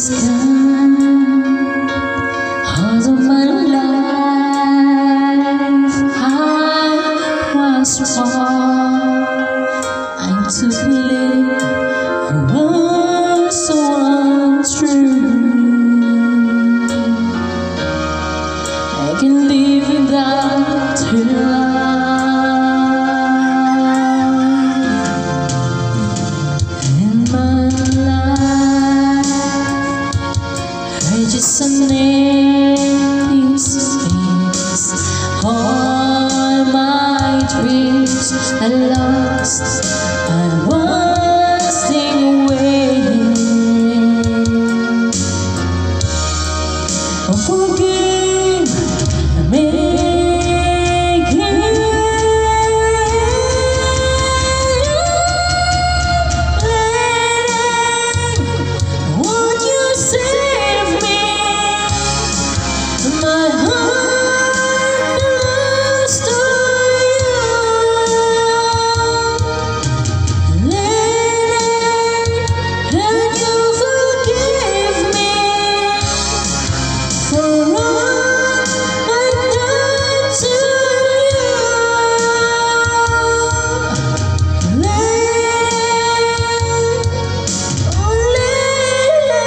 is gone. All of my life I was wrong. I took a leap, I was so untrue. I can live without her love in my life. I just an empty space. All my dreams are lost. I wasting away. Oh, forgive me. My heart belongs to you. Lady, can you forgive me for all I've done to you? Lady, oh lady.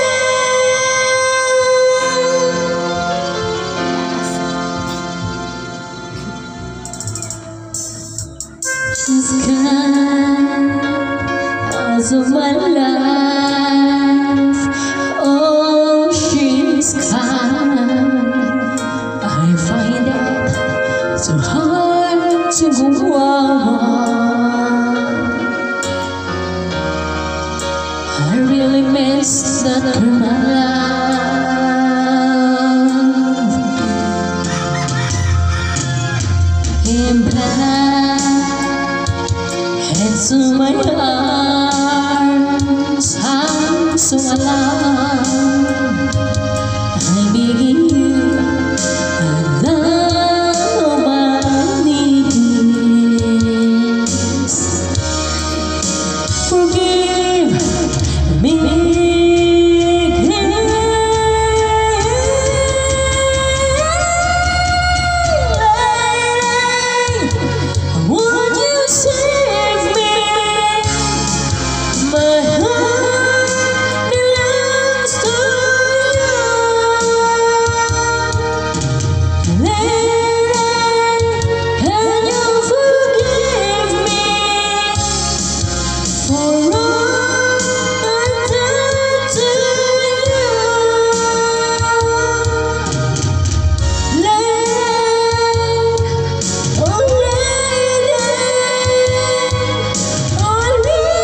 She's gone out of my life. Oh, she's gone. I find it too hard to go on. I really miss that girl, my love. In black, into my arms, I'm so alive. I'm begging you, I love my knees. Forgive me. Would you save me? My heart belongs to you. Lady, can you forgive me for all I've done to you? Lady, oh lady, oh lady.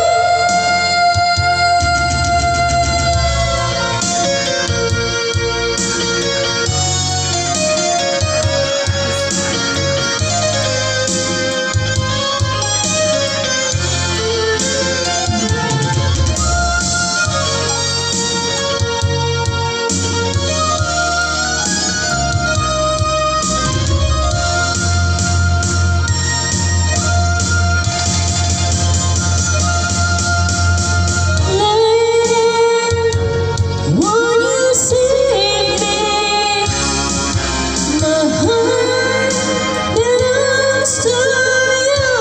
Would you save me? My heart belongs to you.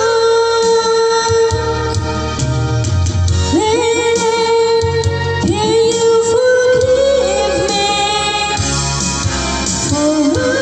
Lady, can you forgive me for